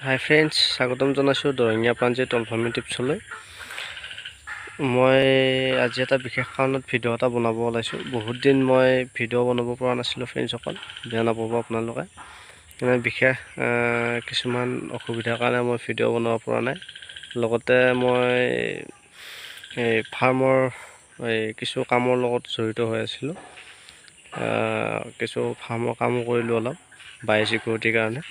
হাই friends, স্বাগতম জনাইছোঁ দৰঙীয়া প্ৰাঞ্জীৰ টলফাৰ্মি টিপছলৈ। মই আজি এটা বিশেষ কাৰণত ভিডিঅ' এটা বনাব ওলাইছোঁ। বহুত দিন মই ভিডিঅ' বনাব পৰা নাছিলোঁ ফ্ৰেণ্ডছসকল, বেয়া নাপাব আপোনালোকে। বিশেষ কিছুমান অসুবিধাৰ কাৰণে মই ভিডিঅ' বনাব পৰা নাই। লগতে মই ফাৰ্মৰ কিছু কামৰ লগত জড়িত হৈ আছিলোঁ। কিছু ফাৰ্মৰ কামো কৰিলোঁ অলপ বায়ো চিকিউৰিটিৰ কাৰণে।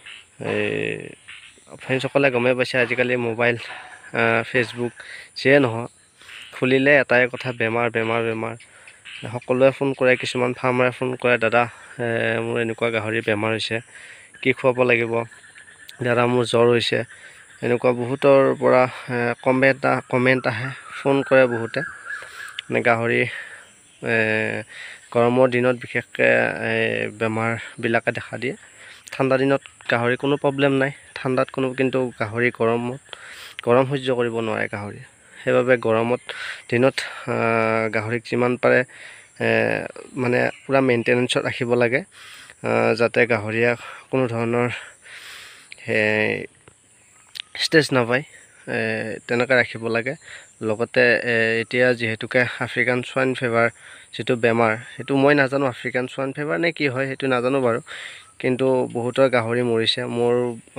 ফ্ৰেণ্ডছসকলে গমেই পাইছে, আজিকালি মোবাইল ফেচবুক যিয়ে নহয় খুলিলে এটাই কথা, বেমাৰ বেমাৰ বেমাৰ। সকলোৱে ফোন কৰে, কিছুমান ফাৰ্মাৰে ফোন কৰে, দাদা মোৰ এনেকুৱা গাহৰি বেমাৰ হৈছে, কি খুৱাব লাগিব, দাদা মোৰ জ্বৰ হৈছে। এনেকুৱা বহুতৰ পৰা কমেণ্ট আহে, ফোন কৰে বহুতে। মানে গাহৰি গৰমৰ দিনত বিশেষকৈ বেমাৰবিলাকে দেখা দিয়ে। ঠাণ্ডা দিনত গাহৰি কোনো প্ৰব্লেম নাই, ঠাণ্ডাত কিন্তু গাহৰি গৰম সহ্য কৰিব নোৱাৰে গাহৰি। সেইবাবে গৰমত দিনত গাহৰিক যিমান পাৰে মানে পূৰা মেইনটেনেঞ্চত ৰাখিব লাগে, যাতে গাহৰিয়ে কোনো ধৰণৰ ষ্ট্ৰেছ নাপায়, তেনেকৈ ৰাখিব লাগে। লগতে এতিয়া যিহেতুকে আফ্ৰিকান সোৱাইন ফিভাৰ যিটো বেমাৰ, সেইটো মই নাজানো আফ্ৰিকান সোৱাইন ফিভাৰ নে কি হয় সেইটো নাজানো বাৰু, কিন্তু বহুতৰ গাহৰি মৰিছে। মোৰ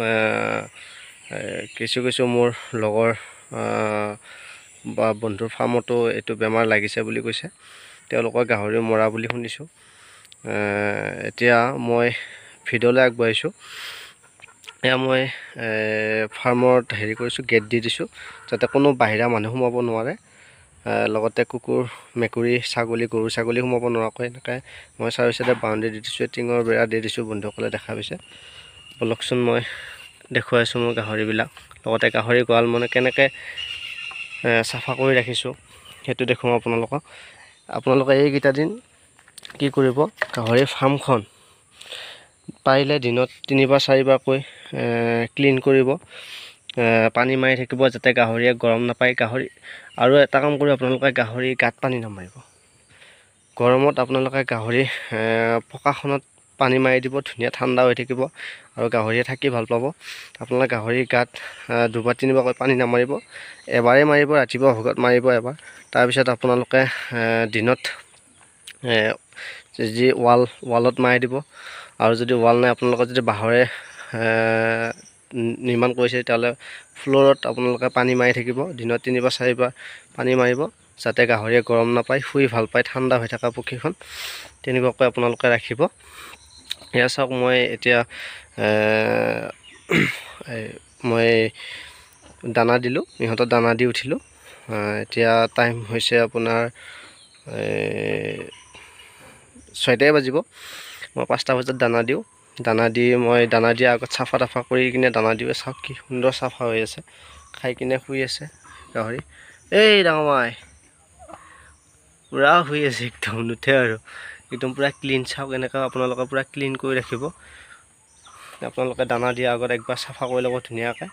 কিছু মোৰ লগৰ বা বন্ধুৰ ফাৰ্মতো এইটো বেমাৰ লাগিছে বুলি কৈছে, তেওঁলোকৰ গাহৰি মৰা বুলি শুনিছোঁ। এতিয়া মই ভিডিঅ'লৈ আগবাঢ়িছোঁ। এয়া মই ফাৰ্মত কৰিছোঁ, গেট দি দিছোঁ যাতে কোনো বাহিৰা মানুহ সোমাব নোৱাৰে। লগতে কুকুৰ, মেকুৰী, ছাগলী, গৰু ছাগলী সোমাব নোৱাৰাকৈ এনেকৈ মই চাৰি চাইডে বাউণ্ডেৰী দি দিছোঁ, টিঙৰ বেৰা দি দিছোঁ। বন্ধুসকলে দেখা পাইছে, বলকচোন মই দেখুৱাইছোঁ মোৰ গাহৰিবিলাক। লগতে গাহৰি গঁৰাল মানে কেনেকৈ চাফা কৰি ৰাখিছোঁ সেইটো দেখুৱাওঁ আপোনালোকক। আপোনালোকে এইকেইটা দিন কি কৰিব, গাহৰি ফাৰ্মখন পাৰিলে দিনত 3-4বাৰকৈ ক্লিন কৰিব, পানী মাৰি থাকিব যাতে গাহৰিয়ে গৰম নাপায়। আৰু এটা কাম কৰিব, আপোনালোকে গাহৰি গাত পানী নামাৰিব। গৰমত আপোনালোকে গাহৰি পকাখনত পানী মাৰি দিব, ধুনীয়া ঠাণ্ডা হৈ থাকিব আৰু গাহৰিয়ে থাকি ভাল পাব। আপোনালোকে গাহৰি গাত 2-3বাৰকৈ পানী নামাৰিব, এবাৰেই মাৰিব, ৰাতিপুৱা ভাগত মাৰিব এবাৰ। তাৰপিছত আপোনালোকে দিনত যি ৱালত মাৰি দিব। আৰু যদি ৱাল নাই, আপোনালোকে যদি বাঁহৰে নিৰ্মাণ কৰিছে, তেতিয়াহ'লে ফ্ল'ৰত আপোনালোকে পানী মাৰি থাকিব। দিনত 3-4বাৰ পানী মাৰিব যাতে গাহৰিয়ে গৰম নাপায়, শুই ভাল পায়, ঠাণ্ডা হৈ থকা পক্ষীখন, তেনেকুৱাকৈ আপোনালোকে ৰাখিব। এয়া চাওক, মই এতিয়া মই দানা দিলোঁ, ইহঁতৰ দানা দি উঠিলোঁ। এতিয়া টাইম হৈছে আপোনাৰ 6টাই বাজিব। মই 5টা বজাত দানা দিওঁ। দানা দিয়াৰ আগত চাফা তাফা কৰি কিনে দানা দিওঁ। চাওক কি সুন্দৰ চাফা হৈ আছে, খাই কিনে শুই আছে গাহৰি। এই ডাঙৰ মাই পূৰা শুই আছে, একদম নুঠে আৰু, একদম পূৰা ক্লিন। চাওক এনেকৈ আপোনালোকে পূৰা ক্লিন কৰি ৰাখিব। আপোনালোকে দানা দিয়াৰ আগত একবাৰ চাফা কৰি ল'ব ধুনীয়াকৈ।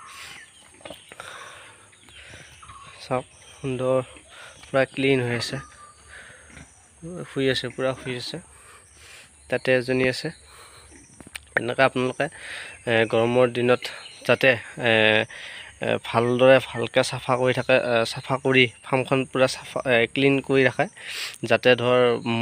চাওক সুন্দৰ পূৰা ক্লিন হৈ আছে, শুই আছে, পূৰা শুই আছে। তাতে এজনী আছে। এনেকৈ আপোনালোকে গৰমৰ দিনত যাতে ভালকৈ চাফা কৰি ফাৰ্মখন পূৰা ক্লিন কৰি ৰাখে, যাতে ধৰ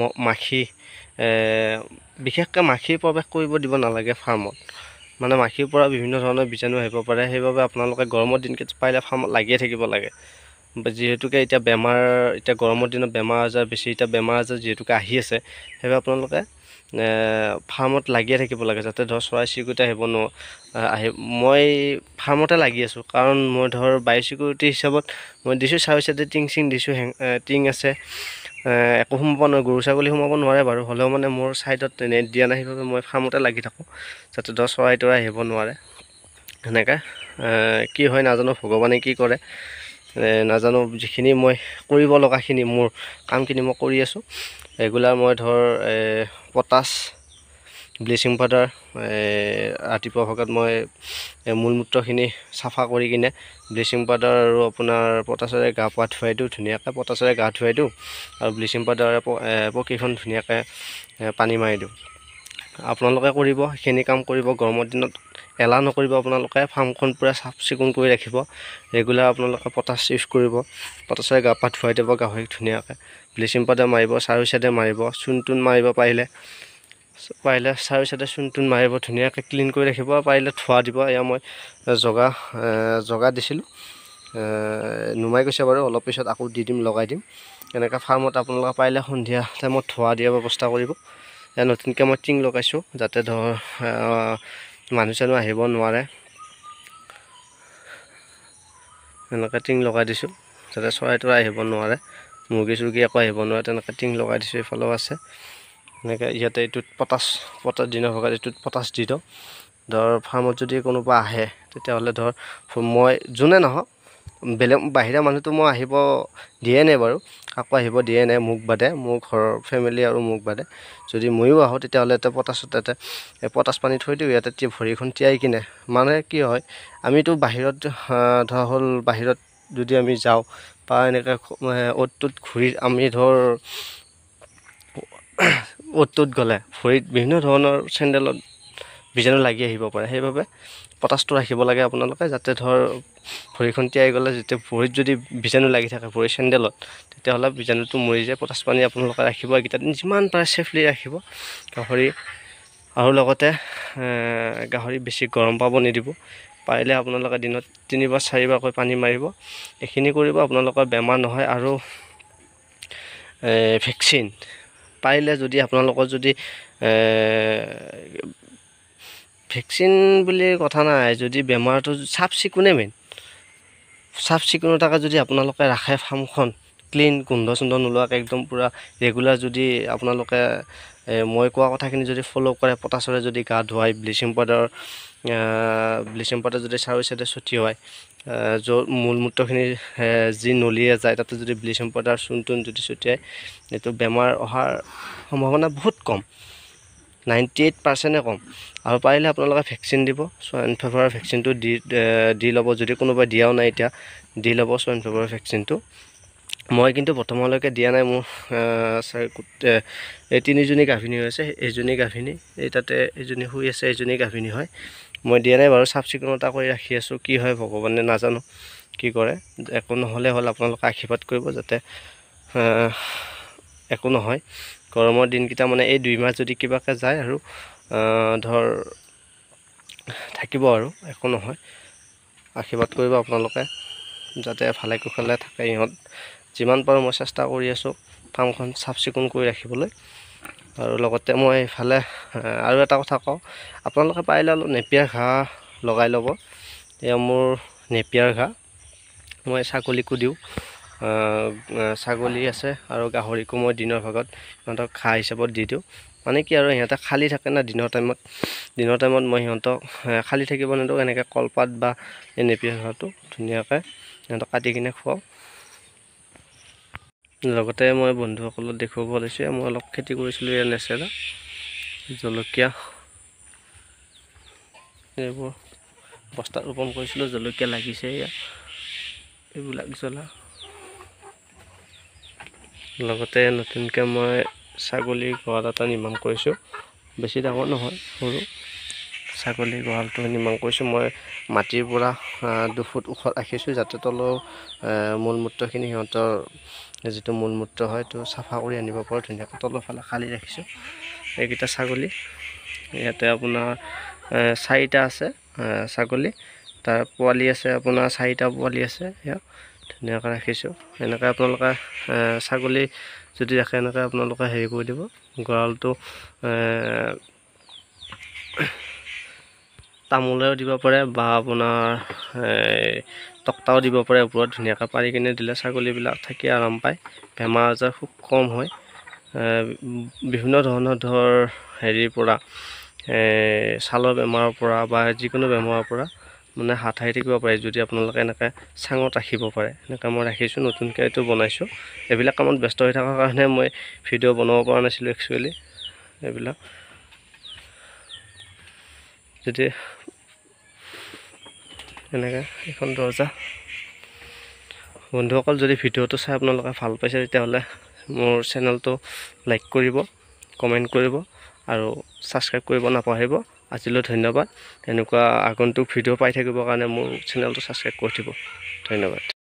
বিশেষকৈ মাখি প্ৰৱেশ কৰিব দিব নালাগে ফাৰ্মত। মানে মাখিৰ পৰা বিভিন্ন ধৰণৰ বীজাণু আহিব পাৰে। সেইবাবে আপোনালোকে গৰমৰ দিনকেইটা পাৰিলে ফাৰ্মত লাগিয়ে থাকিব লাগে। যিহেতুকে এতিয়া গৰমৰ দিনত বেমাৰ আজাৰ বেছি, এতিয়া বেমাৰ আজাৰ যিহেতুকে আহি আছে, সেইবাবে আপোনালোকে ফাৰ্মত লাগিয়ে থাকিব লাগে, যাতে ধৰ চৰাই চিৰিকটি মই ফাৰ্মতে লাগি আছোঁ, কাৰণ মই ধৰ বায়ো চিকিউৰিটি হিচাপত মই দিছোঁ চাৰি চাইডে টিং দিছোঁ, টিং আছে, একো সোমাব নোৱাৰে, গৰু ছাগলী সোমাব নোৱাৰে বাৰু। হ'লেও মানে মোৰ ছাইডত নেট দিয়া নাই, সেইবাবে মই ফাৰ্মতে লাগি থাকোঁ, যাতে ধৰ চৰাই তৰাই আহিব নোৱাৰে। সেনেকৈ কি হয় নাজানো, ভগৱানে কি কৰে নাজানো। যিখিনি মই কৰিব লগাখিনি, মোৰ কামখিনি মই কৰি আছোঁ ৰেগুলাৰ। মই ধৰ পটাছ, ব্লিচিং পাউডাৰ ৰাতিপুৱা ভাগত মই মূল মূত্ৰখিনি চাফা কৰি কিনে ব্লিচিং পাউডাৰ আৰু আপোনাৰ পটাছেৰে গা পা ধুৱাই দিওঁ ধুনীয়াকৈ। পটাছেৰে গা ধুৱাই দিওঁ আৰু ব্লিচিং পাউডাৰে পক্ষীখন ধুনীয়াকৈ পানী মাৰি দিওঁ। আপোনালোকে কৰিব, সেইখিনি কাম কৰিব। গৰমৰ দিনত এলাহ নকৰিব, আপোনালোকে ফাৰ্মখন পূৰা চাফ চিকুণ কৰি ৰাখিব। ৰেগুলাৰ আপোনালোকে পটাছ ইউজ কৰিব, পটাছেৰে গা পা ধুৱাই দিব গাহৰিক ধুনীয়াকৈ। ব্লিচিং পাউডাৰ মাৰিব, চাৰু চাইডে মাৰিব, চূণ তুণ মাৰিব, পাৰিলে চাৰু চাইডে চূণ তুণ মাৰিব, ধুনীয়াকৈ ক্লিন কৰি ৰাখিব। পাৰিলে ধোৱা দিব। এয়া মই জগা দিছিলোঁ, নুমাই গৈছে বাৰু, অলপ পিছত আকৌ দি দিম, লগাই দিম। এনেকৈ ফাৰ্মত আপোনালোকে পাৰিলে সন্ধিয়া টাইমত ধোৱা দিয়াৰ ব্যৱস্থা কৰিব। এয়া নতুনকৈ মই টিং লগাইছোঁ, যাতে ধৰ মানুহ চানুহ আহিব নোৱাৰে। এনেকৈ টিং লগাই দিছোঁ, যাতে চৰাই তৰাই আহিব নোৱাৰে, মুৰ্গী চুৰ্গী একো আহিব নোৱাৰে। তেনেকৈ টিং লগাই দিছোঁ, এইফালেও আছে। এনেকৈ ইয়াতে এইটোত পটাছ দিনৰ ভাগত এইটোত পটাছ দি দিওঁ। ধৰ ফাৰ্মত যদি কোনোবা আহে, তেতিয়াহ'লে ধৰ মই যোনে নহওক, বেলেগ বাহিৰা মানুহটো মই আহিব দিয়ে নাই বাৰু, কাকো আহিব দিয়ে নাই, মোক বাদে, মোৰ ঘৰৰ ফেমিলি আৰু মোক বাদে। যদি ময়ো আহোঁ, তেতিয়াহ'লে ইয়াতে পটাছ পানী থৈ দিওঁ, ইয়াতে ভৰিখন তিয়াই কিনে। মানে কি হয়, আমিতো বাহিৰত ধৰা হ'ল, বাহিৰত যদি আমি যাওঁ বা এনেকৈ অ'ত ত'ত ঘূৰি আমি ধৰ অ'ত ত'ত গ'লে ভৰিত বিভিন্ন ধৰণৰ চেণ্ডেলত বীজাণু লাগি আহিব পাৰে। সেইবাবে পটাছটো ৰাখিব লাগে আপোনালোকে, যাতে ধৰ ভৰিখন তিয়াই গ'লে যেতিয়া ভৰিত যদি বীজাণু লাগি থাকে ভৰিৰ চেণ্ডেলত, তেতিয়াহ'লে বীজাণুটো মৰি যায়। পটাছ পানী আপোনালোকে ৰাখিব, এইকেইটা দিন যিমান পাৰে ছেফলি ৰাখিব গাহৰি। আৰু লগতে গাহৰি বেছি গৰম পাব নিদিব। পাৰিলে আপোনালোকে দিনত 3 বা 4 বাৰকৈ পানী মাৰিব। এইখিনি কৰিব, আপোনালোকৰ বেমাৰ নহয়। আৰু ভেকচিন পাৰিলে যদি আপোনালোকৰ যদি ভেকচিন বুলি কথা নাই, যদি বেমাৰটো চাফ চিকুণেই মেইন, চাফ চিকুণতাকৈ যদি আপোনালোকে ৰাখে ফাৰ্মখন ক্লিন, গোন্ধ চোন্ধ নোলোৱাকৈ একদম পূৰা ৰেগুলাৰ, যদি আপোনালোকে মই কোৱা কথাখিনি যদি ফ'ল' কৰে, পটাছৰে যদি গা ধুৱাই, ব্লিচিং পাউডাৰ যদি চাৰু চাইডে ছটিয়াই, য'ত মূলমূত্ৰখিনি যি নলীয়ে যায়, তাতে যদি ব্লিচিং পাউডাৰ চূণ তুণ যদি ছটিয়াই, এইটো বেমাৰ অহাৰ সম্ভাৱনা বহুত কম, 98% কম। আৰু পাৰিলে আপোনালোকে ভেকচিন দিব, সোৱাইন ফিভাৰৰ ভেকচিনটো দি ল'ব। যদি কোনোবাই দিয়াও নাই এতিয়া, দি ল'ব সোৱাইন ফিভাৰৰ ভেকচিনটো। মই কিন্তু বৰ্তমানলৈকে দিয়া নাই। মোৰ এই 3জনী গাভিনী হৈ আছে, এইজনী গাভিনী, এই তাতে এইজনী শুই আছে, এইজনী গাভিনী হয়। মই দিয়া নাই বাৰু, চাফ চিকুণতা কৰি ৰাখি আছোঁ। কি হয় ভগৱানে নাজানো, কি কৰে। একো নহ'লে হ'ল, আপোনালোকে আশীৰ্বাদ কৰিব যাতে একো নহয়। গৰমৰ দিনকেইটা মানে এই 2 মাহ যদি কিবাকৈ যায় আৰু ধৰ থাকিব আৰু একো নহয়। আশীৰ্বাদ কৰিব আপোনালোকে, যাতে ভালে কুশলে থাকে ইহঁত। যিমান পাৰোঁ মই চেষ্টা কৰি আছোঁ ফাৰ্মখন চাফ চিকুণ কৰি ৰাখিবলৈ। আৰু লগতে মই এইফালে আৰু এটা কথা কওঁ, আপোনালোকে পাৰিলে অলপ নেপিয়াৰ ঘাঁহ লগাই ল'ব। এয়া মোৰ নেপিয়াৰ ঘাঁহ, মই ছাগলীকো দিওঁ, ছাগলী আছে আৰু গাহৰিকো মই দিনৰ ভাগত সিহঁতক ঘাঁহ হিচাপত দি দিওঁ। মানে কি আৰু সিহঁতে খালী থাকে না দিনৰ টাইমত মই সিহঁতক খালী থাকিব নিদিওঁ। এনেকৈ কলপাত বা এই নেপিয়াৰ ঘাঁহটো ধুনীয়াকৈ সিহঁতক কাটি কিনে খুৱাওঁ। লগতে মই বন্ধুসকলক দেখুৱাব লৈছোঁ, মই অলপ খেতি কৰিছিলোঁ, ইয়াৰ নেচেৰা, জলকীয়া, এইবোৰ বস্তাত ৰোপণ কৰিছিলোঁ। জলকীয়া লাগিছে, এইবিলাক জ্বলা। লগতে নতুনকৈ মই ছাগলীৰ গঁৰাল এটা নিৰ্মাণ কৰিছোঁ, বেছি ডাঙৰ নহয়, সৰু। ছাগলীৰ গঁৰালটো নিৰ্মাণ কৰিছোঁ মই মাটিৰ পৰা 2 ফুট ওখত ৰাখিছোঁ, যাতে তলৰ মূলমূত্ৰখিনি সিহঁতৰ যিটো মূলমূত্ৰ হয় সেইটো চাফা কৰি আনিব পাৰোঁ। ধুনীয়াকৈ তলৰ ফালে খালী ৰাখিছোঁ। এইকেইটা ছাগলী, ইয়াতে আপোনাৰ 4টা আছে ছাগলী, তাৰ পোৱালি আছে আপোনাৰ 4টা পোৱালি আছে। ইয়াত ধুনীয়াকৈ ৰাখিছোঁ। এনেকৈ আপোনালোকে ছাগলী যদি ৰাখে, এনেকৈ আপোনালোকে হেৰি কৰি দিব, গঁৰালটো তামোলেও দিব পাৰে বা আপোনাৰ তক্তাও দিব পাৰে ওপৰত, ধুনীয়াকৈ পাৰি কিনে দিলে ছাগলীবিলাক থাকি আৰাম পায়। বেমাৰ আজাৰ খুব কম হয়। বিভিন্ন ধৰণৰ ধৰ হেৰিৰ পৰা, ছালৰ বেমাৰৰ পৰা বা যিকোনো বেমাৰৰ পৰা মানে হাত সাৰি থাকিব পাৰে, যদি আপোনালোকে এনেকৈ চাঙত ৰাখিব পাৰে। এনেকৈ মই ৰাখিছোঁ, নতুনকৈ এইটো বনাইছোঁ। এইবিলাক কামত ব্যস্ত হৈ থকাৰ কাৰণে মই ভিডিঅ' বনাব পৰা নাছিলোঁ একচুৱেলি। এইবিলাক যদি এনেকৈ এখন দৰ্জা, বন্ধুসকল যদি ভিডিঅ'টো চাই আপোনালোকে ভাল পাইছে, তেতিয়াহ'লে মোৰ চেনেলটো লাইক কৰিব, কমেণ্ট কৰিব আৰু ছাবস্ক্ৰাইব কৰিব নাপাহৰিব। আজিলৈ ধন্যবাদ। এনেকুৱা আগন্তুক ভিডিঅ' পাই থাকিবৰ কাৰণে মোৰ চেনেলটো ছাবস্ক্ৰাইব কৰি দিব। ধন্যবাদ।